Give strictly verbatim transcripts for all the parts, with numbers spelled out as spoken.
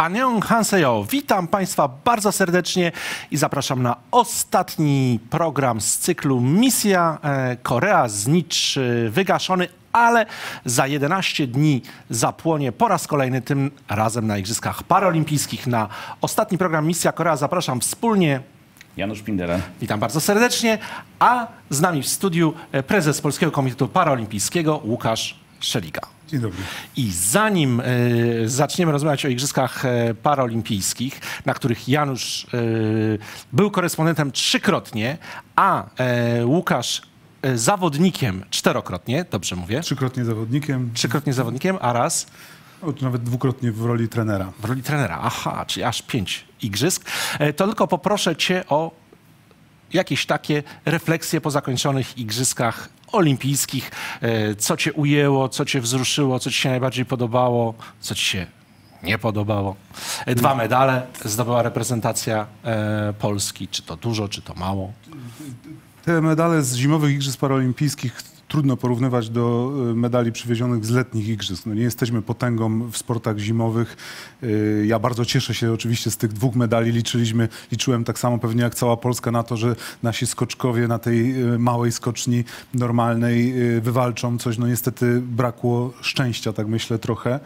Annyeonghaseyo. Witam Państwa bardzo serdecznie i zapraszam na ostatni program z cyklu Misja Korea znicz wygaszony, ale za jedenaście dni zapłonie po raz kolejny, tym razem na Igrzyskach Paraolimpijskich. Na ostatni program Misja Korea zapraszam wspólnie Janusz Pindera. Witam bardzo serdecznie, a z nami w studiu prezes Polskiego Komitetu Paraolimpijskiego Łukasz Szeliga. Dzień dobry. I zanim y, zaczniemy rozmawiać o Igrzyskach y, Paraolimpijskich, na których Janusz y, był korespondentem trzykrotnie, a y, Łukasz y, zawodnikiem czterokrotnie, dobrze mówię? Trzykrotnie zawodnikiem. Trzykrotnie zawodnikiem, a raz? O, nawet dwukrotnie w roli trenera. W roli trenera, aha, czyli aż pięć igrzysk. Y, to tylko poproszę cię o jakieś takie refleksje po zakończonych Igrzyskach Olimpijskich. Co cię ujęło, co cię wzruszyło, co ci się najbardziej podobało, co ci się nie podobało. Dwa medale zdobyła reprezentacja Polski. Czy to dużo, czy to mało? Te medale z zimowych Igrzysk Paraolimpijskich trudno porównywać do medali przywiezionych z letnich igrzysk. No nie jesteśmy potęgą w sportach zimowych. Ja bardzo cieszę się oczywiście z tych dwóch medali. Liczyliśmy, liczyłem tak samo pewnie jak cała Polska na to, że nasi skoczkowie na tej małej skoczni normalnej wywalczą coś. No niestety brakło szczęścia, tak myślę trochę.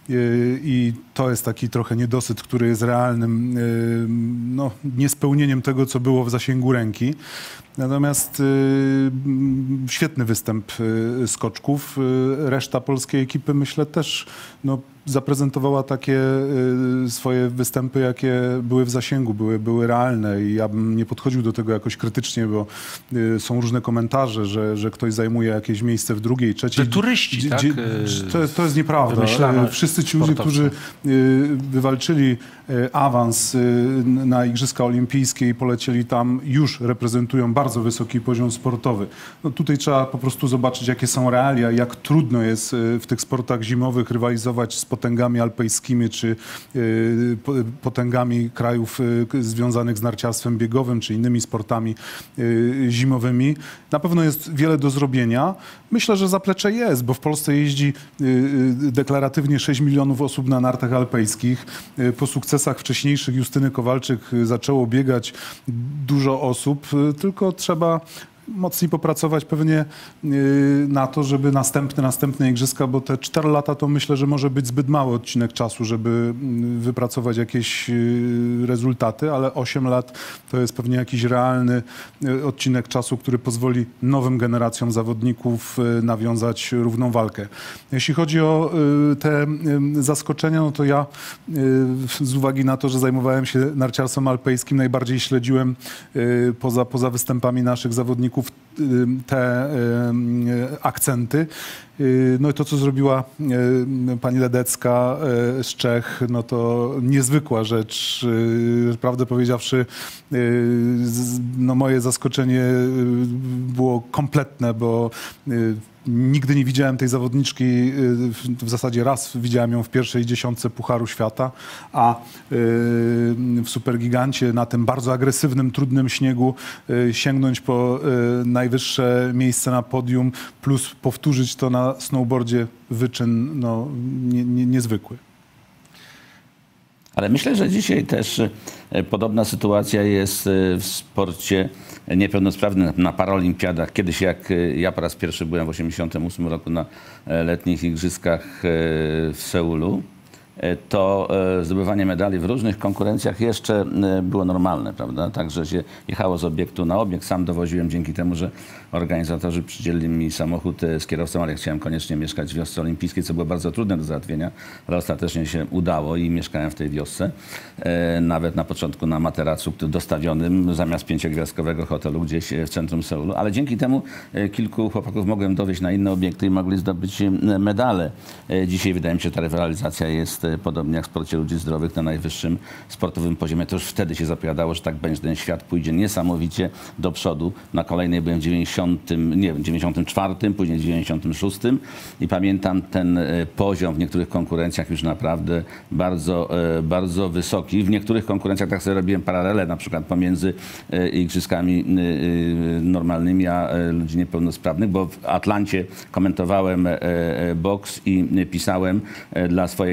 I to jest taki trochę niedosyt, który jest realnym no, niespełnieniem tego, co było w zasięgu ręki. Natomiast y, świetny występ y, skoczków. Y, reszta polskiej ekipy, myślę, też no, zaprezentowała takie y, swoje występy, jakie były w zasięgu, były, były realne i ja bym nie podchodził do tego jakoś krytycznie, bo y, są różne komentarze, że, że ktoś zajmuje jakieś miejsce w drugiej, trzeciej. Że turyści, tak? To, to jest nieprawda. Wymyślano Wszyscy ci ludzie, którzy y, wywalczyli y, awans y, na Igrzyska Olimpijskie i polecieli tam, już reprezentują bardzo wysoki poziom sportowy. No, tutaj trzeba po prostu zobaczyć, jakie są realia, jak trudno jest y, w tych sportach zimowych rywalizować z potęgami alpejskimi, czy y, potęgami krajów y, związanych z narciarstwem biegowym, czy innymi sportami y, zimowymi. Na pewno jest wiele do zrobienia. Myślę, że zaplecze jest, bo w Polsce jeździ y, y, deklaratywnie sześć milionów osób na nartach alpejskich. Y, po sukcesach wcześniejszych Justyny Kowalczyk y, zaczęło biegać dużo osób, y, tylko trzeba mocniej popracować pewnie yy, na to, żeby następne, następne igrzyska, bo te cztery lata to myślę, że może być zbyt mały odcinek czasu, żeby yy, wypracować jakieś yy, rezultaty, ale osiem lat to jest pewnie jakiś realny yy, odcinek czasu, który pozwoli nowym generacjom zawodników yy, nawiązać równą walkę. Jeśli chodzi o yy, te yy, zaskoczenia, no to ja yy, z uwagi na to, że zajmowałem się narciarstwem alpejskim, najbardziej śledziłem yy, poza, poza występami naszych zawodników te y, akcenty. Y, no i to, co zrobiła y, pani Ledecka y, z Czech, no to niezwykła rzecz. Y, prawdę powiedziawszy, y, z, no moje zaskoczenie było kompletne, bo y, nigdy nie widziałem tej zawodniczki, w zasadzie raz widziałem ją w pierwszej dziesiątce Pucharu Świata, a w Supergigancie na tym bardzo agresywnym, trudnym śniegu sięgnąć po najwyższe miejsce na podium, plus powtórzyć to na snowboardzie, wyczyn no, nie, nie, niezwykły. Ale myślę, że dzisiaj też podobna sytuacja jest w sporcie niepełnosprawnym na paraolimpiadach. Kiedyś jak ja po raz pierwszy byłem w osiemdziesiątym ósmym roku na letnich igrzyskach w Seulu, to zdobywanie medali w różnych konkurencjach jeszcze było normalne, prawda? Także się jechało z obiektu na obiekt. Sam dowoziłem dzięki temu, że organizatorzy przydzielili mi samochód z kierowcą, ale chciałem koniecznie mieszkać w wiosce olimpijskiej, co było bardzo trudne do załatwienia, ale ostatecznie się udało i mieszkałem w tej wiosce. Nawet na początku na materacu dostawionym zamiast pięciogwiazdkowego hotelu gdzieś w centrum Seulu, ale dzięki temu kilku chłopaków mogłem dowieźć na inne obiekty i mogli zdobyć medale. Dzisiaj wydaje mi się, że ta rywalizacja jest podobnie jak w sporcie ludzi zdrowych na najwyższym sportowym poziomie. To już wtedy się zapowiadało, że tak będzie. Ten świat pójdzie niesamowicie do przodu. Na kolejnej byłem w dziewięćdziesiątym, nie wiem, dziewięćdziesiątym czwartym, później w dziewięćdziesiątym szóstym i pamiętam ten poziom w niektórych konkurencjach już naprawdę bardzo, bardzo wysoki. W niektórych konkurencjach tak sobie robiłem paralele, na przykład pomiędzy igrzyskami normalnymi a ludzi niepełnosprawnych, bo w Atlancie komentowałem boks i pisałem dla swojej gazety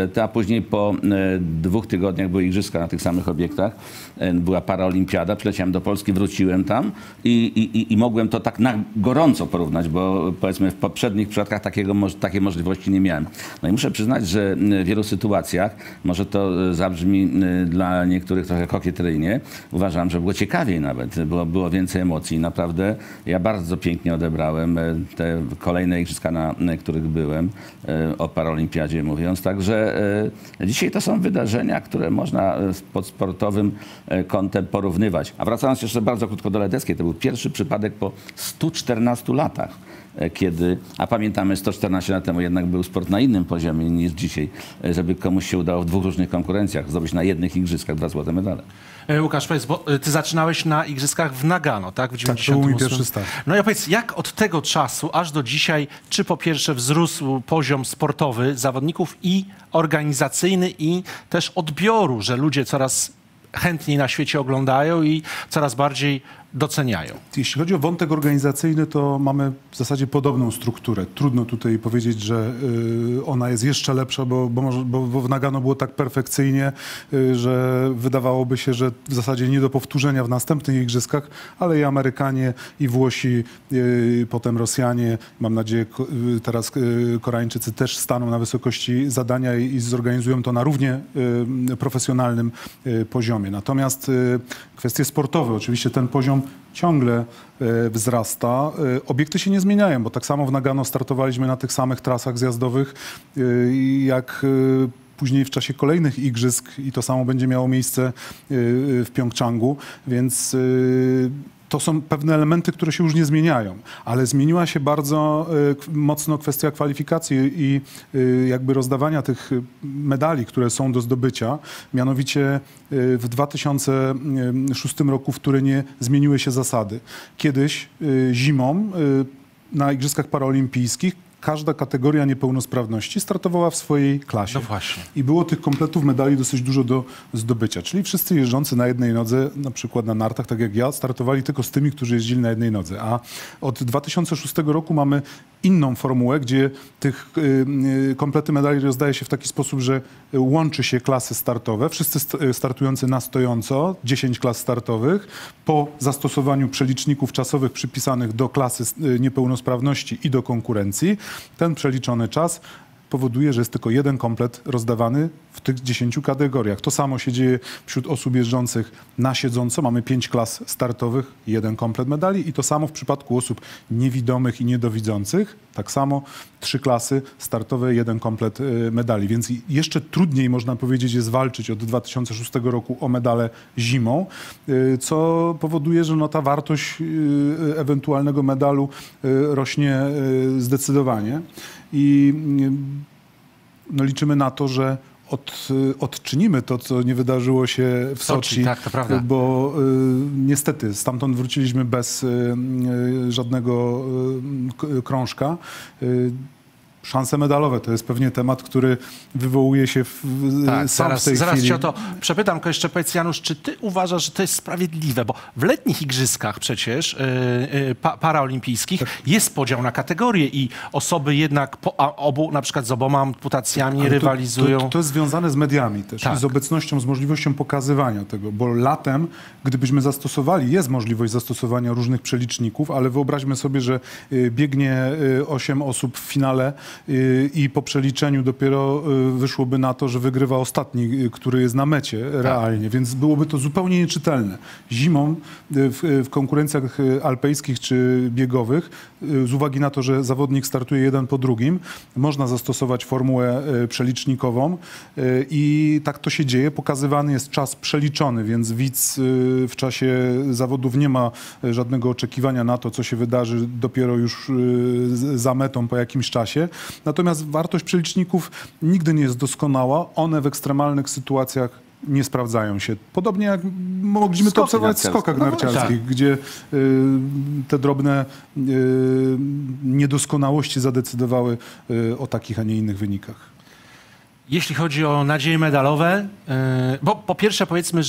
a później po dwóch tygodniach były igrzyska na tych samych obiektach. Była paraolimpiada, przyleciałem do Polski, wróciłem tam i, i, i mogłem to tak na gorąco porównać, bo powiedzmy w poprzednich przypadkach takiego, takiej możliwości nie miałem. No i muszę przyznać, że w wielu sytuacjach, może to zabrzmi dla niektórych trochę kokieteryjnie, uważam, że było ciekawiej nawet, było, było więcej emocji. Naprawdę ja bardzo pięknie odebrałem te kolejne igrzyska, na, na których byłem, o paraolimpiadzie mówiąc. Także dzisiaj to są wydarzenia, które można pod sportowym kątem porównywać. A wracając jeszcze bardzo krótko do Ledeskiej, to był pierwszy przypadek po stu czternastu latach, kiedy, a pamiętamy sto czternaście lat temu jednak był sport na innym poziomie niż dzisiaj, żeby komuś się udało w dwóch różnych konkurencjach zdobyć na jednych igrzyskach dwa złote medale. Łukasz, powiedz, bo ty zaczynałeś na igrzyskach w Nagano, tak? W dziewięćdziesiątym ósmym. Tak, to był mój pierwszy start. No ja powiedz, jak od tego czasu aż do dzisiaj, czy po pierwsze wzrósł poziom sportowy zawodników i organizacyjny i też odbioru, że ludzie coraz chętniej na świecie oglądają i coraz bardziej doceniają. Jeśli chodzi o wątek organizacyjny, to mamy w zasadzie podobną strukturę. Trudno tutaj powiedzieć, że y, ona jest jeszcze lepsza, bo, bo, może, bo, bo w Nagano było tak perfekcyjnie, y, że wydawałoby się, że w zasadzie nie do powtórzenia w następnych igrzyskach, ale i Amerykanie, i Włosi, y, potem Rosjanie, mam nadzieję y, teraz y, Koreańczycy też staną na wysokości zadania i, i zorganizują to na równie y, profesjonalnym y, poziomie. Natomiast y, kwestie sportowe, oczywiście ten poziom ciągle y, wzrasta. Y, obiekty się nie zmieniają, bo tak samo w Nagano startowaliśmy na tych samych trasach zjazdowych, y, jak y, później w czasie kolejnych igrzysk i to samo będzie miało miejsce y, y, w Pjongczangu, więc y, to są pewne elementy, które się już nie zmieniają, ale zmieniła się bardzo y, mocno kwestia kwalifikacji i y, jakby rozdawania tych medali, które są do zdobycia. Mianowicie y, w dwa tysiące szóstym roku w Turynie zmieniły się zasady. Kiedyś y, zimą y, na Igrzyskach Paraolimpijskich każda kategoria niepełnosprawności startowała w swojej klasie. No właśnie. I było tych kompletów medali dosyć dużo do zdobycia. Czyli wszyscy jeżdżący na jednej nodze, na przykład na nartach, tak jak ja, startowali tylko z tymi, którzy jeździli na jednej nodze. A od dwa tysiące szóstego roku mamy inną formułę, gdzie tych y, komplety medali rozdaje się w taki sposób, że łączy się klasy startowe. Wszyscy st startujący na stojąco, dziesięć klas startowych, po zastosowaniu przeliczników czasowych przypisanych do klasy y, niepełnosprawności i do konkurencji. Ten przeliczony czas powoduje, że jest tylko jeden komplet rozdawany w tych dziesięciu kategoriach. To samo się dzieje wśród osób jeżdżących na siedząco. Mamy pięć klas startowych, jeden komplet medali i to samo w przypadku osób niewidomych i niedowidzących. Tak samo trzy klasy startowe, jeden komplet medali. Więc jeszcze trudniej, można powiedzieć, jest walczyć od dwa tysiące szóstego roku o medale zimą, co powoduje, że no ta wartość ewentualnego medalu rośnie zdecydowanie. I no, liczymy na to, że od, odczynimy to, co nie wydarzyło się w Soczi, Soczi tak, to prawda. Bo y, niestety stamtąd wróciliśmy bez y, y, żadnego y, krążka. Y, Szanse medalowe to jest pewnie temat, który wywołuje się w, tak, sam zaraz, w tej zaraz chwili. cię o to przepytam, tylko jeszcze powiedz, Janusz, czy ty uważasz, że to jest sprawiedliwe? Bo w letnich igrzyskach przecież yy, yy, pa, paraolimpijskich tak. jest podział na kategorie i osoby jednak po, a, obu, na przykład z oboma amputacjami Ale rywalizują. To, to, to jest związane z mediami też tak. i z obecnością, z możliwością pokazywania tego, bo latem, gdybyśmy zastosowali, jest możliwość zastosowania różnych przeliczników, ale wyobraźmy sobie, że y, biegnie y, osiem osób w finale i po przeliczeniu dopiero wyszłoby na to, że wygrywa ostatni, który jest na mecie realnie, tak. Więc byłoby to zupełnie nieczytelne. Zimą w, w konkurencjach alpejskich czy biegowych, z uwagi na to, że zawodnik startuje jeden po drugim, można zastosować formułę przelicznikową i tak to się dzieje. Pokazywany jest czas przeliczony, więc widz w czasie zawodów nie ma żadnego oczekiwania na to, co się wydarzy dopiero już za metą po jakimś czasie. Natomiast wartość przeliczników nigdy nie jest doskonała. One w ekstremalnych sytuacjach nie sprawdzają się. Podobnie jak mogliśmy to obserwować w skokach narciarskich, no, gdzie y, te drobne y, niedoskonałości zadecydowały y, o takich, a nie innych wynikach. Jeśli chodzi o nadzieje medalowe, yy, bo po pierwsze powiedzmy, że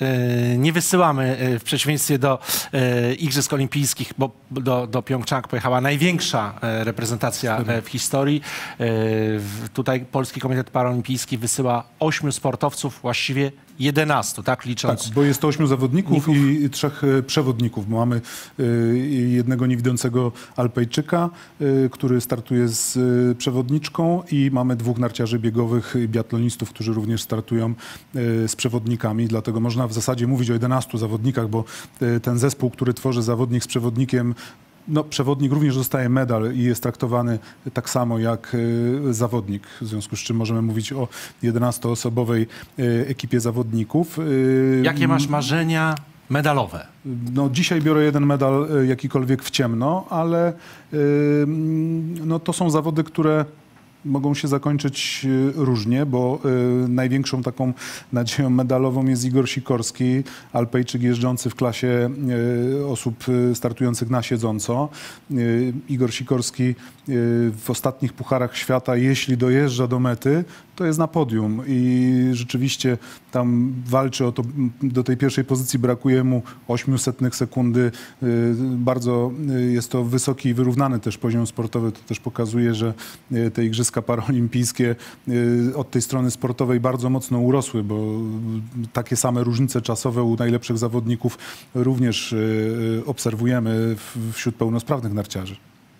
nie wysyłamy w przeciwieństwie do Igrzysk Olimpijskich, bo do, do Pjongczang pojechała największa reprezentacja w historii. Tutaj Polski Komitet Paraolimpijski wysyła ośmiu sportowców, właściwie jedenastu, tak licząc? Tak, bo jest to ośmiu zawodników i trzech przewodników, bo mamy jednego niewidzącego Alpejczyka, który startuje z przewodniczką i mamy dwóch narciarzy biegowych, biatlonistów, którzy również startują z przewodnikami, dlatego można w zasadzie mówić o jedenastu zawodnikach, bo ten zespół, który tworzy zawodnik z przewodnikiem, no, przewodnik również dostaje medal i jest traktowany tak samo jak y, zawodnik, w związku z czym możemy mówić o jedenastoosobowej y, ekipie zawodników. Y, Jakie masz marzenia medalowe? No, dzisiaj biorę jeden medal y, jakikolwiek w ciemno, ale y, no, to są zawody, które mogą się zakończyć różnie, bo y, największą taką nadzieją medalową jest Igor Sikorski, Alpejczyk jeżdżący w klasie y, osób startujących na siedząco. Y, Igor Sikorski y, w ostatnich pucharach świata, jeśli dojeżdża do mety, to jest na podium i rzeczywiście tam walczy o to, do tej pierwszej pozycji brakuje mu ośmiu setnych sekundy. Y, bardzo y, jest to wysoki i wyrównany też poziom sportowy. To też pokazuje, że y, te igrzyska paraolimpijskie y, od tej strony sportowej bardzo mocno urosły, bo takie same różnice czasowe u najlepszych zawodników również y, obserwujemy w, wśród pełnosprawnych narciarzy.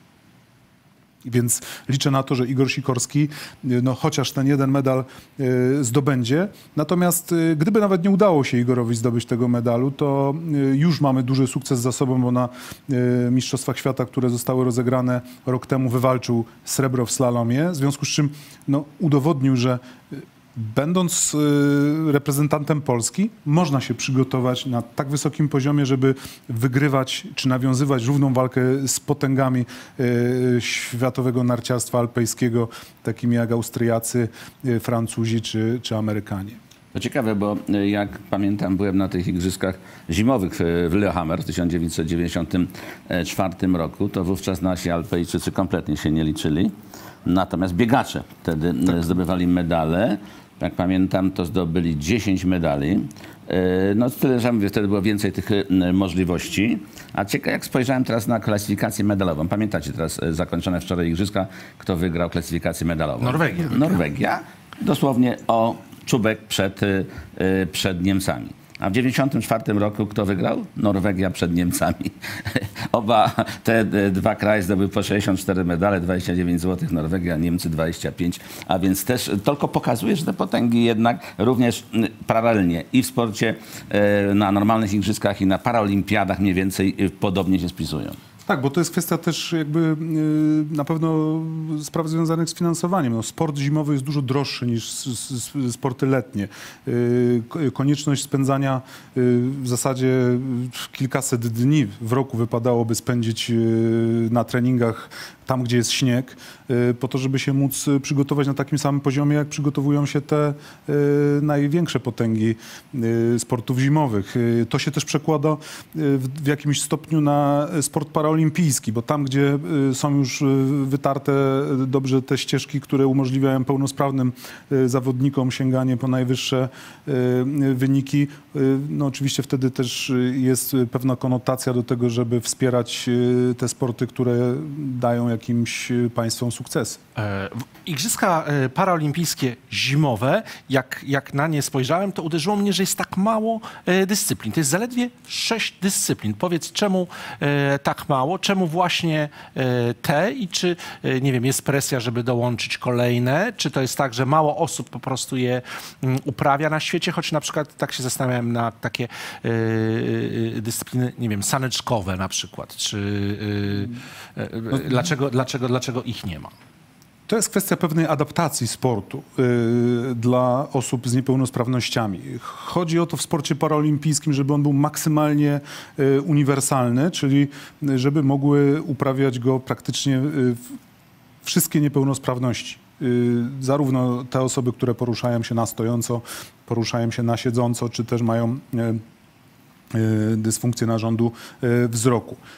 Więc liczę na to, że Igor Sikorski, no, chociaż ten jeden medal y, zdobędzie. Natomiast y, gdyby nawet nie udało się Igorowi zdobyć tego medalu, to y, już mamy duży sukces za sobą, bo na y, Mistrzostwach Świata, które zostały rozegrane rok temu, wywalczył srebro w slalomie. W związku z czym no, udowodnił, że y, będąc y, reprezentantem Polski, można się przygotować na tak wysokim poziomie, żeby wygrywać czy nawiązywać równą walkę z potęgami y, światowego narciarstwa alpejskiego, takimi jak Austriacy, y, Francuzi czy, czy Amerykanie. To ciekawe, bo jak pamiętam, byłem na tych igrzyskach zimowych w Lillehammer w tysiąc dziewięćset dziewięćdziesiątym czwartym roku, to wówczas nasi Alpejczycy kompletnie się nie liczyli. Natomiast biegacze wtedy tak zdobywali medale. Jak pamiętam, to zdobyli dziesięć medali. No tyle, że mówię, wtedy było więcej tych możliwości. A ciekawe, jak spojrzałem teraz na klasyfikację medalową. Pamiętacie teraz zakończone wczoraj igrzyska, kto wygrał klasyfikację medalową? Norwegia. Norwegia. Dosłownie o czubek przed, przed Niemcami. A w dziewięćdziesiątym czwartym roku kto wygrał? Norwegia przed Niemcami. Oba te dwa kraje zdobyły po sześćdziesiąt cztery medale, dwadzieścia dziewięć złotych, Norwegia, Niemcy dwadzieścia pięć. A więc też tylko pokazuje, że te potęgi jednak również paralelnie i w sporcie na normalnych igrzyskach i na paraolimpiadach mniej więcej podobnie się spisują. Tak, bo to jest kwestia też jakby yy, na pewno spraw związanych z finansowaniem. No, sport zimowy jest dużo droższy niż s, s, sporty letnie. Yy, konieczność spędzania yy, w zasadzie kilkaset dni w roku wypadałoby spędzić yy, na treningach tam, gdzie jest śnieg, yy, po to, żeby się móc przygotować na takim samym poziomie, jak przygotowują się te yy, największe potęgi yy, sportów zimowych. Yy, to się też przekłada yy, w, w jakimś stopniu na sport paraolimpijski, bo tam, gdzie yy, są już yy, wytarte dobrze te ścieżki, które umożliwiają pełnosprawnym yy, zawodnikom sięganie po najwyższe yy, wyniki, yy, no oczywiście wtedy też yy, jest pewna konotacja do tego, żeby wspierać yy, te sporty, które dają jakimś państwom sukcesy. Igrzyska paraolimpijskie zimowe, jak, jak na nie spojrzałem, to uderzyło mnie, że jest tak mało dyscyplin. To jest zaledwie sześć dyscyplin. Powiedz, czemu tak mało? Czemu właśnie te? I czy, nie wiem, jest presja, żeby dołączyć kolejne? Czy to jest tak, że mało osób po prostu je uprawia na świecie? Choć na przykład tak się zastanawiałem na takie dyscypliny, nie wiem, saneczkowe na przykład. Czy no, dlaczego, dlaczego, dlaczego ich nie ma? To jest kwestia pewnej adaptacji sportu y, dla osób z niepełnosprawnościami. Chodzi o to w sporcie paraolimpijskim, żeby on był maksymalnie y, uniwersalny, czyli żeby mogły uprawiać go praktycznie y, wszystkie niepełnosprawności. Y, zarówno te osoby, które poruszają się na stojąco, poruszają się na siedząco, czy też mają y, y, dysfunkcję narządu y, wzroku.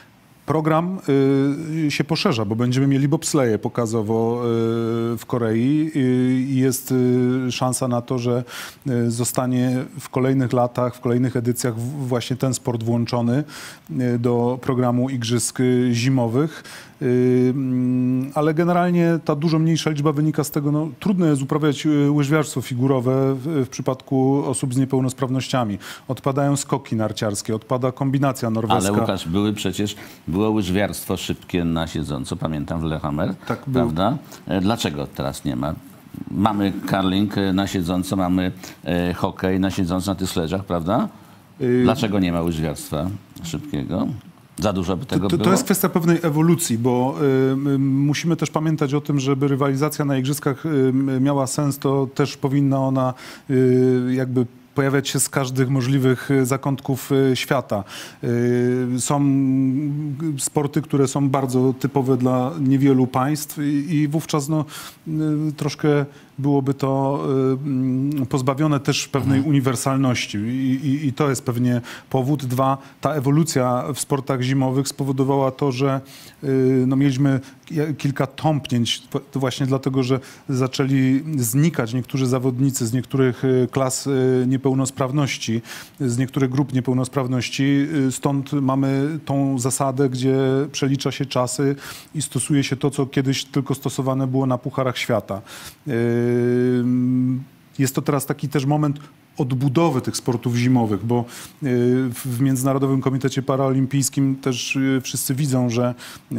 Program y, się poszerza, bo będziemy mieli bobsleje pokazowo y, w Korei i jest y, szansa na to, że y, zostanie w kolejnych latach, w kolejnych edycjach w, właśnie ten sport włączony y, do programu igrzysk y, zimowych. Y, ale generalnie ta dużo mniejsza liczba wynika z tego, no trudno jest uprawiać y, łyżwiarstwo figurowe w, w przypadku osób z niepełnosprawnościami. Odpadają skoki narciarskie, odpada kombinacja norweska. Ale Łukasz, były przecież, było łyżwiarstwo szybkie na siedząco, pamiętam w Lillehammer, Tak, był. prawda? E, Dlaczego teraz nie ma? Mamy curling e, na siedząco, mamy e, hokej na siedząco na tych sledżach, prawda? Y, Dlaczego nie ma łyżwiarstwa szybkiego? Za dużo by tego To, było? to jest kwestia pewnej ewolucji, bo y, y, musimy też pamiętać o tym, żeby rywalizacja na igrzyskach y, miała sens, to też powinna ona y, jakby pojawiać się z każdych możliwych zakątków świata. Są sporty, które są bardzo typowe dla niewielu państw i, i wówczas no, troszkę byłoby to pozbawione też pewnej mhm. uniwersalności I, i, i to jest pewnie powód. Dwa, ta ewolucja w sportach zimowych spowodowała to, że no, mieliśmy kilka tąpnięć to właśnie dlatego, że zaczęli znikać niektórzy zawodnicy z niektórych klas niepełnosprawności, z niektórych grup niepełnosprawności. Stąd mamy tą zasadę, gdzie przelicza się czasy i stosuje się to, co kiedyś tylko stosowane było na Pucharach Świata. Jest to teraz taki też moment odbudowy tych sportów zimowych, bo w Międzynarodowym Komitecie Paraolimpijskim też wszyscy widzą, że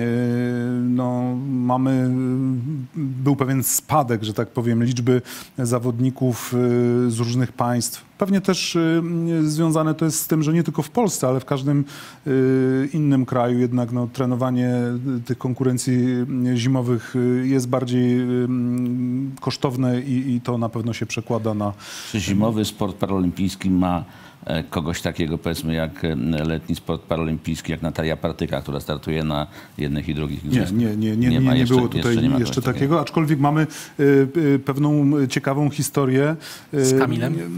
no, mamy, był pewien spadek, że tak powiem, liczby zawodników z różnych państw. Pewnie też związane to jest z tym, że nie tylko w Polsce, ale w każdym innym kraju jednak no, trenowanie tych konkurencji zimowych jest bardziej kosztowne i, i to na pewno się przekłada na... Czy zimowy sport paraolimpijski ma kogoś takiego, powiedzmy, jak letni sport paraolimpijski, jak Natalia Partyka, która startuje na jednych i drugich igrzyskach? Nie, nie, nie, nie, nie, nie, nie było tutaj jeszcze, nie jeszcze takiego, takiego, aczkolwiek mamy y, y, pewną ciekawą historię. Y, z Kamilem? Y,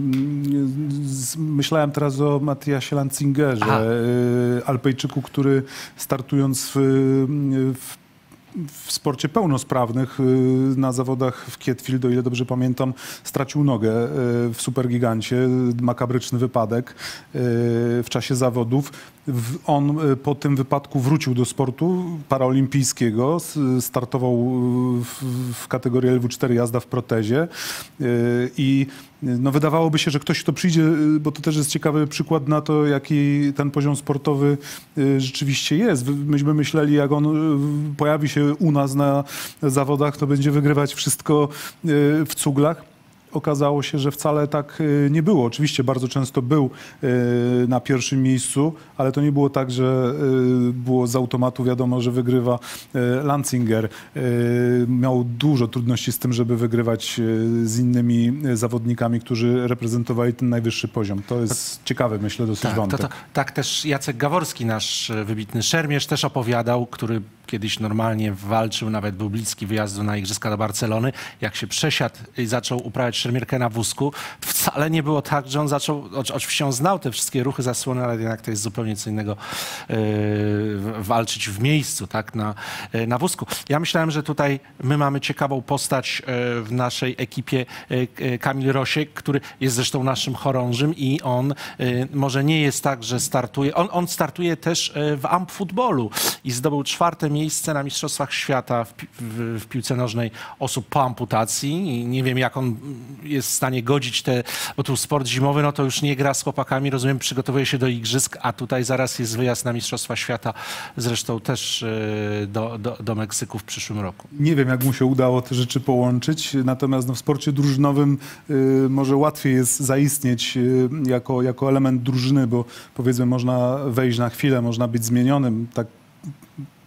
y, myślałem teraz o Matthiasie Lanzingerze, y, Alpejczyku, który startując w, w w sporcie pełnosprawnych na zawodach w Kietfield, o ile dobrze pamiętam, stracił nogę w supergigancie, makabryczny wypadek w czasie zawodów. On po tym wypadku wrócił do sportu paraolimpijskiego, startował w kategorii L W cztery jazda w protezie i no wydawałoby się, że ktoś, kto przyjdzie, bo to też jest ciekawy przykład na to, jaki ten poziom sportowy rzeczywiście jest. Myśmy myśleli, jak on pojawi się u nas na zawodach, to będzie wygrywać wszystko w cuglach. Okazało się, że wcale tak nie było. Oczywiście bardzo często był na pierwszym miejscu, ale to nie było tak, że było z automatu wiadomo, że wygrywa Lanzinger. Miał dużo trudności z tym, żeby wygrywać z innymi zawodnikami, którzy reprezentowali ten najwyższy poziom. To jest ciekawy, myślę, dosyć tak, wątek. To, to, tak też Jacek Gaworski, nasz wybitny szermierz, też opowiadał, który kiedyś normalnie walczył, nawet był bliski wyjazdu na Igrzyska do Barcelony. Jak się przesiadł i zaczął uprawiać szermierkę na wózku, wcale nie było tak, że on zaczął, oczywiście on znał te wszystkie ruchy, zasłony, ale jednak to jest zupełnie co innego yy, walczyć w miejscu, tak, na, yy, na wózku. Ja myślałem, że tutaj my mamy ciekawą postać yy, w naszej ekipie, yy, Kamil Rosiek, który jest zresztą naszym chorążym i on yy, może nie jest tak, że startuje, on, on startuje też yy, w ampfutbolu i zdobył czwarte miejsce na Mistrzostwach Świata w, w, w piłce nożnej osób po amputacji i nie wiem, jak on jest w stanie godzić te, bo tu sport zimowy, no to już nie gra z chłopakami, rozumiem, przygotowuje się do igrzysk, a tutaj zaraz jest wyjazd na Mistrzostwa Świata, zresztą też do, do, do Meksyku w przyszłym roku. Nie wiem, jak mu się udało te rzeczy połączyć, natomiast no, w sporcie drużynowym y, może łatwiej jest zaistnieć y, jako, jako element drużyny, bo powiedzmy można wejść na chwilę, można być zmienionym, tak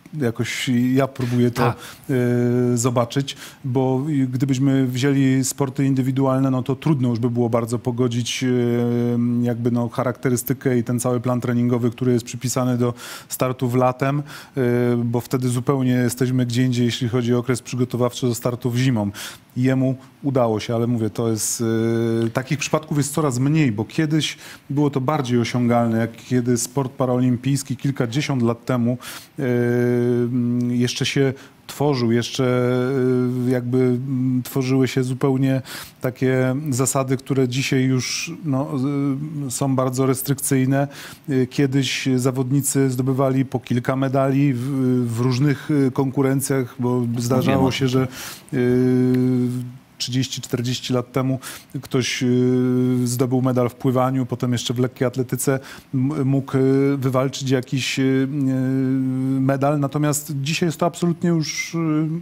jakoś ja próbuję to Tak. y, zobaczyć, bo gdybyśmy wzięli sporty indywidualne, no to trudno już by było bardzo pogodzić y, jakby no charakterystykę i ten cały plan treningowy, który jest przypisany do startów latem, y, bo wtedy zupełnie jesteśmy gdzie indziej, jeśli chodzi o okres przygotowawczy do startów zimą. Jemu udało się, ale mówię, to jest y, takich przypadków jest coraz mniej, bo kiedyś było to bardziej osiągalne, jak kiedy sport paraolimpijski kilkadziesiąt lat temu y, jeszcze się tworzył, jeszcze y, jakby y, tworzyły się zupełnie takie zasady, które dzisiaj już no, y, są bardzo restrykcyjne. Y, kiedyś zawodnicy zdobywali po kilka medali w, w różnych y, konkurencjach, bo zdarzało się, że y, trzydzieści czterdzieści lat temu ktoś y, zdobył medal w pływaniu, potem jeszcze w lekkiej atletyce m- mógł y, wywalczyć jakiś y, medal. Natomiast dzisiaj jest to absolutnie już, y,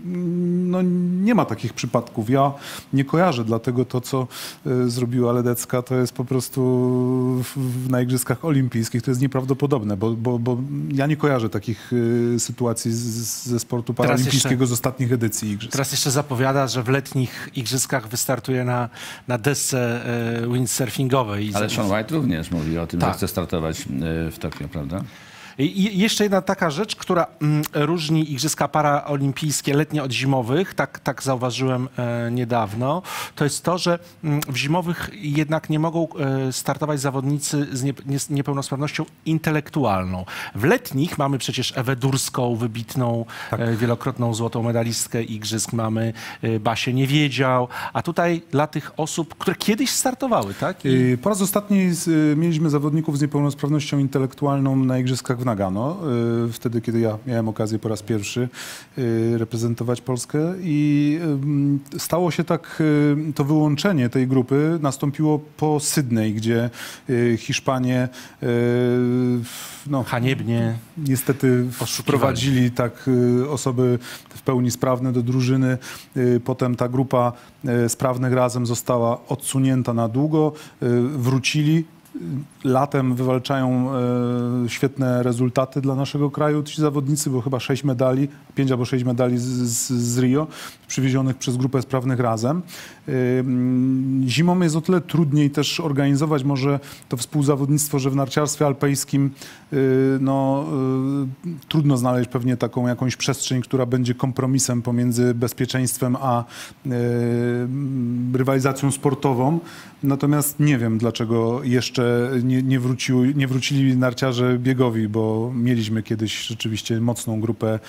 no nie ma takich przypadków. Ja nie kojarzę, dlatego to, co y, zrobiła Ledecka, to jest po prostu w, w, na Igrzyskach Olimpijskich. To jest nieprawdopodobne, bo, bo, bo ja nie kojarzę takich y, sytuacji z, ze sportu paraolimpijskiego z ostatnich edycji Igrzysk. Teraz jeszcze zapowiada, że w letnich igrzyskach wystartuje na, na desce e, windsurfingowej. Ale Shaun White również mówi o tym, Tak. że chce startować e, w Tokio, prawda? I jeszcze jedna taka rzecz, która mm, różni igrzyska paraolimpijskie letnie od zimowych, tak, tak zauważyłem e, niedawno, to jest to, że mm, w zimowych jednak nie mogą e, startować zawodnicy z nie, nie, niepełnosprawnością intelektualną. W letnich mamy przecież Ewę Durską, wybitną, Tak. e, wielokrotną złotą medalistkę igrzysk, mamy e, Basię Niewiedział, a tutaj dla tych osób, które kiedyś startowały, tak? I... Y, Po raz ostatni z, mieliśmy zawodników z niepełnosprawnością intelektualną na Igrzyskach w Nagano, y, wtedy, kiedy ja miałem okazję po raz pierwszy y, reprezentować Polskę i y, stało się tak, y, to wyłączenie tej grupy nastąpiło po Sydney, gdzie y, Hiszpanie y, no, Haniebnie. niestety wprowadzili tak y, osoby w pełni sprawne do drużyny. Y, Potem ta grupa y, sprawnych razem została odsunięta na długo. Y, Wrócili. Latem wywalczają e, świetne rezultaty dla naszego kraju ci zawodnicy, bo chyba sześć medali, pięć albo sześć medali z, z, z Rio, przywiezionych przez grupę sprawnych razem. E, zimą jest o tyle trudniej też organizować może to współzawodnictwo, że w narciarstwie alpejskim e, no, e, trudno znaleźć pewnie taką jakąś przestrzeń, która będzie kompromisem pomiędzy bezpieczeństwem a e, rywalizacją sportową. Natomiast nie wiem, dlaczego jeszcze nie, nie, wrócił, nie wrócili narciarze biegowi, bo mieliśmy kiedyś rzeczywiście mocną grupę.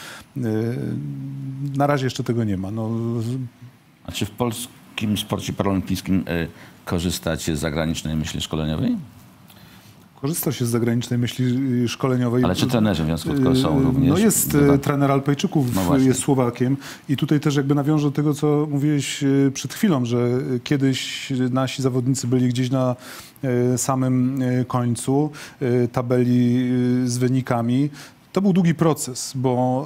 Na razie jeszcze tego nie ma. No. A czy w polskim sporcie paraolimpijskim y, korzystacie z zagranicznej myśli szkoleniowej? Korzysta się z zagranicznej myśli szkoleniowej. Ale czy trenerzy w związku z tym są również? No jest dodatkowo? trener Alpejczyków, No właśnie. jest Słowakiem i tutaj też jakby nawiążę do tego, co mówiłeś przed chwilą, że kiedyś nasi zawodnicy byli gdzieś na samym końcu tabeli z wynikami. To był długi proces, bo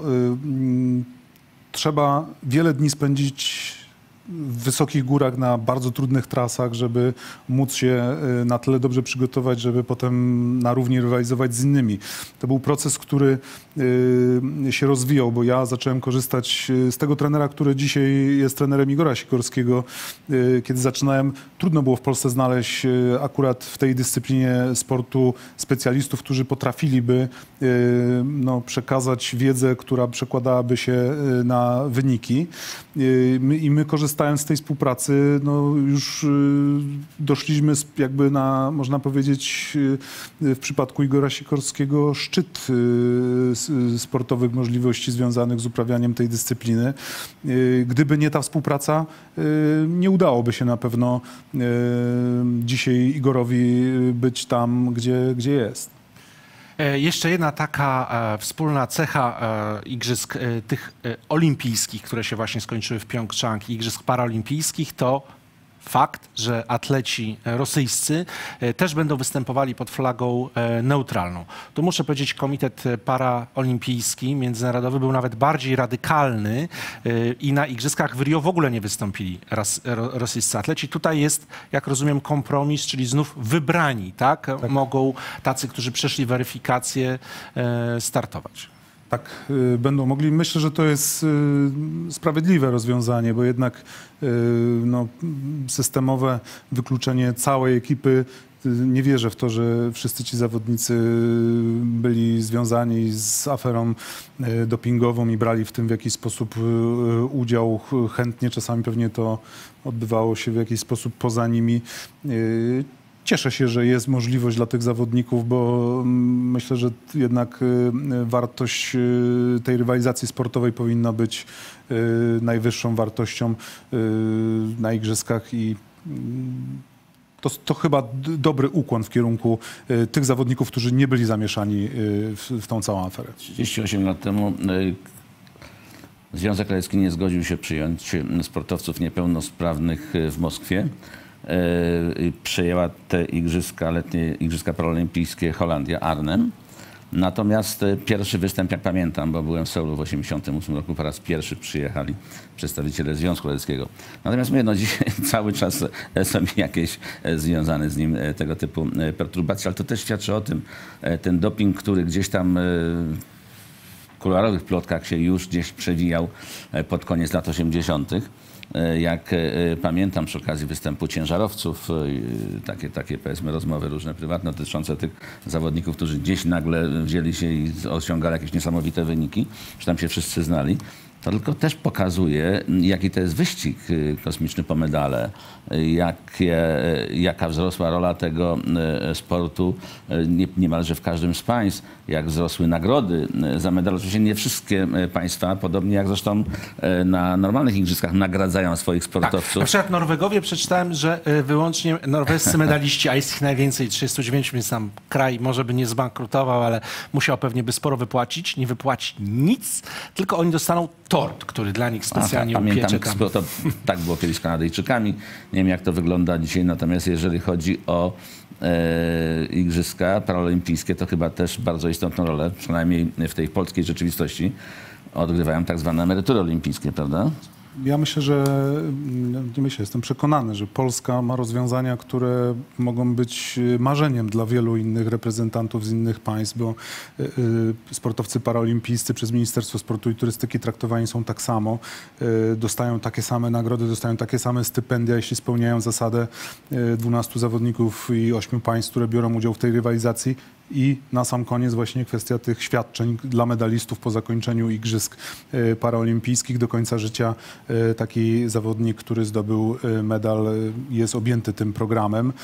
trzeba wiele dni spędzić w wysokich górach, na bardzo trudnych trasach, żeby móc się na tyle dobrze przygotować, żeby potem na równi rywalizować z innymi. To był proces, który się rozwijał, bo ja zacząłem korzystać z tego trenera, który dzisiaj jest trenerem Igora Sikorskiego. Kiedy zaczynałem, trudno było w Polsce znaleźć akurat w tej dyscyplinie sportu specjalistów, którzy potrafiliby no, przekazać wiedzę, która przekładałaby się na wyniki. I my korzystaliśmy Korzystając z tej współpracy, no już doszliśmy jakby na, można powiedzieć, w przypadku Igora Sikorskiego szczyt sportowych możliwości związanych z uprawianiem tej dyscypliny. Gdyby nie ta współpraca, nie udałoby się na pewno dzisiaj Igorowi być tam, gdzie, gdzie jest. Jeszcze jedna taka e, wspólna cecha e, igrzysk e, tych e, olimpijskich, które się właśnie skończyły w Pjongczang, igrzysk paraolimpijskich, to fakt, że atleci rosyjscy e, też będą występowali pod flagą e, neutralną. Tu muszę powiedzieć, Komitet Paraolimpijski Międzynarodowy był nawet bardziej radykalny e, i na igrzyskach w Rio w ogóle nie wystąpili ras, ro, rosyjscy atleci. Tutaj jest, jak rozumiem, kompromis, czyli znów wybrani, tak? Tak. Mogą tacy, którzy przeszli weryfikację, e, startować. tak y, będą mogli. Myślę, że to jest y, sprawiedliwe rozwiązanie, bo jednak y, no, systemowe wykluczenie całej ekipy, y, nie wierzę w to, że wszyscy ci zawodnicy byli związani z aferą y, dopingową i brali w tym w jakiś sposób y, udział chętnie. Czasami pewnie to odbywało się w jakiś sposób poza nimi. Y, Cieszę się, że jest możliwość dla tych zawodników, bo myślę, że jednak wartość tej rywalizacji sportowej powinna być najwyższą wartością na igrzyskach i to, to chyba dobry ukłon w kierunku tych zawodników, którzy nie byli zamieszani w, w tą całą aferę. trzydzieści osiem lat temu Związek Radziecki nie zgodził się przyjąć sportowców niepełnosprawnych w Moskwie. Przejęła te igrzyska, letnie igrzyska paraolimpijskie Holandia, Arnhem. Natomiast pierwszy występ, jak pamiętam, bo byłem w Seulu w osiemdziesiątym ósmym roku, po raz pierwszy przyjechali przedstawiciele Związku Radzieckiego. Natomiast mówię, no dzisiaj cały czas są jakieś związane z nim tego typu perturbacje, ale to też świadczy o tym, ten doping, który gdzieś tam w kuluarowych plotkach się już gdzieś przewijał pod koniec lat osiemdziesiątych. Jak pamiętam przy okazji występu ciężarowców, takie, takie powiedzmy rozmowy różne prywatne dotyczące tych zawodników, którzy gdzieś nagle wzięli się i osiągali jakieś niesamowite wyniki, że tam się wszyscy znali. To tylko też pokazuje, jaki to jest wyścig kosmiczny po medale, jakie, jaka wzrosła rola tego sportu nie, niemalże w każdym z państw, jak wzrosły nagrody za medal. Oczywiście nie wszystkie państwa, podobnie jak zresztą na normalnych igrzyskach, nagradzają swoich sportowców. Tak. Na przykład Norwegowie przeczytałem, że wyłącznie norwescy medaliści, a jest ich najwięcej, trzydzieści dziewięć, więc tam kraj może by nie zbankrutował, ale musiał pewnie by sporo wypłacić, nie wypłaci nic, tylko oni dostaną tort, który dla nich specjalnie A, pamiętam, upiecze tam. To, tak było kiedyś z Kanadyjczykami. Nie wiem, jak to wygląda dzisiaj. Natomiast jeżeli chodzi o e, igrzyska paraolimpijskie, to chyba też bardzo istotną rolę, przynajmniej w tej polskiej rzeczywistości, odgrywają tak zwane emerytury olimpijskie, prawda? Ja myślę, że nie myślę, jestem przekonany, że Polska ma rozwiązania, które mogą być marzeniem dla wielu innych reprezentantów z innych państw, bo y, y, sportowcy paraolimpijscy przez Ministerstwo Sportu i Turystyki traktowani są tak samo, y, dostają takie same nagrody, dostają takie same stypendia, jeśli spełniają zasadę y, dwunastu zawodników i ośmiu państw, które biorą udział w tej rywalizacji. I na sam koniec właśnie kwestia tych świadczeń dla medalistów po zakończeniu igrzysk paraolimpijskich. Do końca życia taki zawodnik, który zdobył medal, jest objęty tym programem.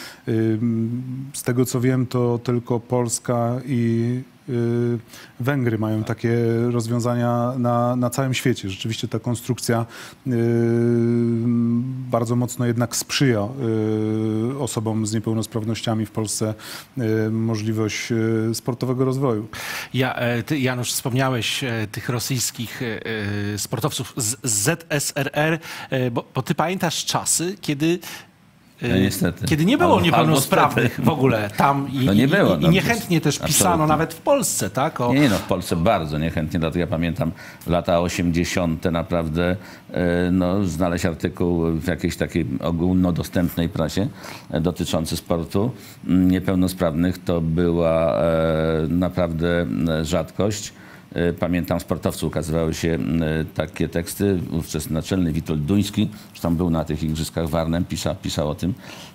Z tego co wiem, to tylko Polska i Węgry mają takie rozwiązania na, na całym świecie. Rzeczywiście ta konstrukcja yy, bardzo mocno jednak sprzyja yy, osobom z niepełnosprawnościami w Polsce yy, możliwość yy, sportowego rozwoju. Ja, ty, Janusz, wspomniałeś tych rosyjskich yy, sportowców z Z S R R, yy, bo, bo ty pamiętasz czasy, kiedy No niestety. Kiedy nie było Albo, niepełnosprawnych albo w ogóle tam i, no nie było, i, no i niechętnie też pisano, absolutnie. nawet w Polsce, tak? O... Nie, nie, no w Polsce bardzo niechętnie, dlatego ja pamiętam lata osiemdziesiąte naprawdę no, znaleźć artykuł w jakiejś takiej ogólnodostępnej prasie dotyczący sportu niepełnosprawnych to była naprawdę rzadkość. Pamiętam, sportowców ukazywały się takie teksty. Ówczesny naczelny Witold Duński, że tam był na tych igrzyskach w Arnhem, pisał, pisał o tym.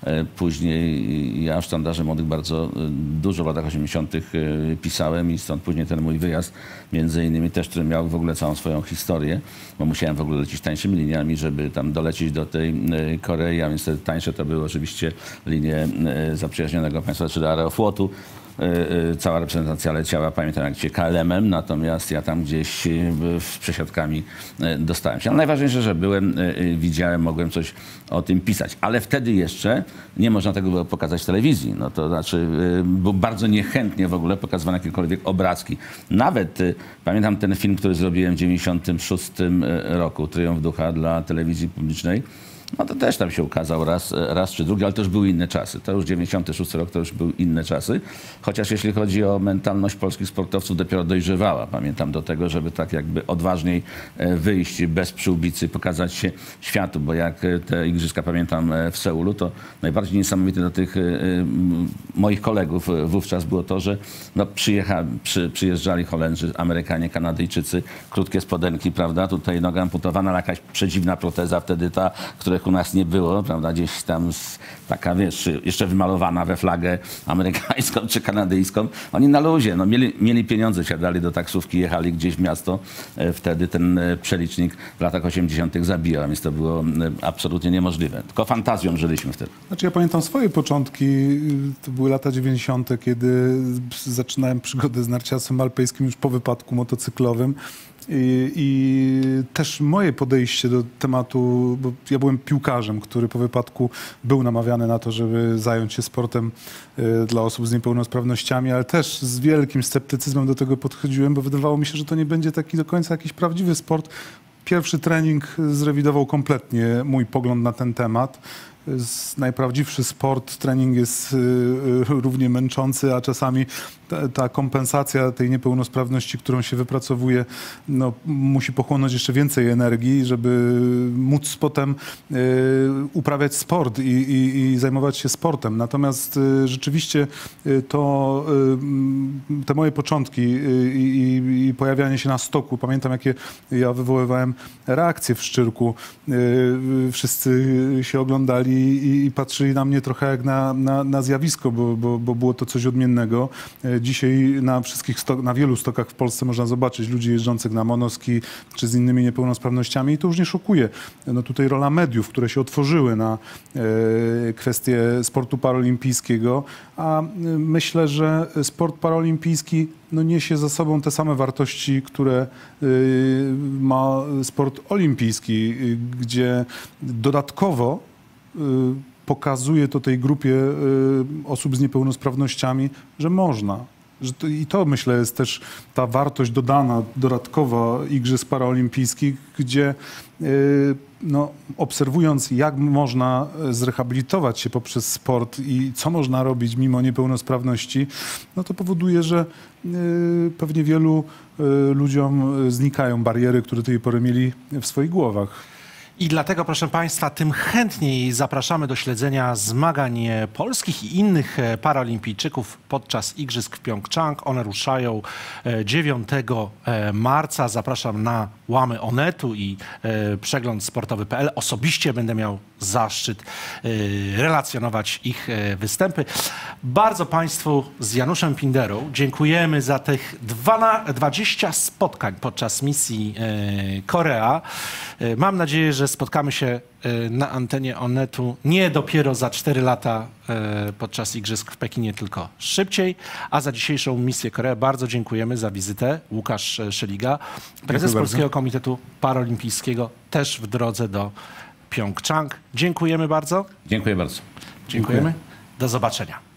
Później ja w Sztandarze Młodych bardzo dużo w latach osiemdziesiątych pisałem i stąd później ten mój wyjazd, między innymi też, który miał w ogóle całą swoją historię, bo musiałem w ogóle lecieć tańszymi liniami, żeby tam dolecieć do tej Korei, a więc te tańsze to były oczywiście linie zaprzyjaźnionego państwa, czyli Aeroflotu. Cała reprezentacja leciała, pamiętam jak dzisiaj K L M-em, natomiast ja tam gdzieś z przesiadkami dostałem się. Ale najważniejsze, że byłem, widziałem, mogłem coś o tym pisać. Ale wtedy jeszcze nie można tego było pokazać w telewizji. No to znaczy, był bardzo niechętnie w ogóle pokazywane jakiekolwiek obrazki. Nawet pamiętam ten film, który zrobiłem w dziewięćdziesiątym szóstym roku, Tryumf Ducha dla telewizji publicznej. no to też tam się ukazał raz, raz czy drugi, ale to już były inne czasy. To już dziewięćdziesiąty szósty rok, to już były inne czasy. Chociaż jeśli chodzi o mentalność polskich sportowców, dopiero dojrzewała. Pamiętam do tego, żeby tak jakby odważniej wyjść bez przyłbicy, pokazać się światu, bo jak te igrzyska pamiętam w Seulu, to najbardziej niesamowite dla tych moich kolegów wówczas było to, że no przyjecha, przy, przyjeżdżali Holendrzy, Amerykanie, Kanadyjczycy, krótkie spodenki, prawda, tutaj noga amputowana, ale jakaś przedziwna proteza wtedy ta, których u nas nie było, prawda, gdzieś tam z, taka, wiesz, jeszcze wymalowana we flagę amerykańską czy kanadyjską. Oni na luzie, no mieli, mieli pieniądze, siadali do taksówki, jechali gdzieś w miasto. Wtedy ten przelicznik w latach osiemdziesiątych zabijał, więc to było absolutnie niemożliwe. Tylko fantazją żyliśmy wtedy. Znaczy ja pamiętam swoje początki, to były lata dziewięćdziesiąte, kiedy zaczynałem przygodę z narciarstwem alpejskim już po wypadku motocyklowym. I, I też moje podejście do tematu, bo ja byłem piłkarzem, który po wypadku był namawiany na to, żeby zająć się sportem y, dla osób z niepełnosprawnościami, ale też z wielkim sceptycyzmem do tego podchodziłem, bo wydawało mi się, że to nie będzie taki do końca jakiś prawdziwy sport. Pierwszy trening zrewidował kompletnie mój pogląd na ten temat. Najprawdziwszy sport, trening jest równie męczący, a czasami ta, ta kompensacja tej niepełnosprawności, którą się wypracowuje, no, musi pochłonąć jeszcze więcej energii, żeby móc potem y, uprawiać sport i, i, i zajmować się sportem. Natomiast y, rzeczywiście y, to y, te moje początki y, i, i pojawianie się na stoku, pamiętam jakie ja wywoływałem reakcje w Szczyrku. Y, wszyscy się oglądali I, i patrzyli na mnie trochę jak na, na, na zjawisko, bo, bo, bo było to coś odmiennego. Dzisiaj na wszystkich stok, na wielu stokach w Polsce można zobaczyć ludzi jeżdżących na monoski czy z innymi niepełnosprawnościami i to już nie szokuje. No tutaj rola mediów, które się otworzyły na e, kwestię sportu paraolimpijskiego, a myślę, że sport paraolimpijski no, niesie za sobą te same wartości, które y, ma sport olimpijski, y, gdzie dodatkowo pokazuje to tej grupie osób z niepełnosprawnościami, że można. Że to, I to myślę jest też ta wartość dodana, dodatkowa Igrzysk Paraolimpijskich, gdzie no, obserwując jak można zrehabilitować się poprzez sport i co można robić mimo niepełnosprawności, no to powoduje, że pewnie wielu ludziom znikają bariery, które do tej pory mieli w swoich głowach. I dlatego, proszę Państwa, tym chętniej zapraszamy do śledzenia zmagań polskich i innych paraolimpijczyków podczas Igrzysk w Pjongczang. One ruszają dziewiątego marca. Zapraszam na łamy Onetu i przegląd sportowy kropka p l. Osobiście będę miał zaszczyt relacjonować ich występy. Bardzo Państwu z Januszem Pinderą dziękujemy za tych dwadzieścia spotkań podczas misji Korea. Mam nadzieję, że spotkamy się na antenie Onetu nie dopiero za cztery lata podczas Igrzysk w Pekinie, tylko szybciej. A za dzisiejszą misję Korea bardzo dziękujemy za wizytę. Łukasz Szeliga, prezes Polskiego Komitetu Paraolimpijskiego, też w drodze do Pjongczang. Dziękujemy bardzo. Dziękuję bardzo. Dziękujemy. Do zobaczenia.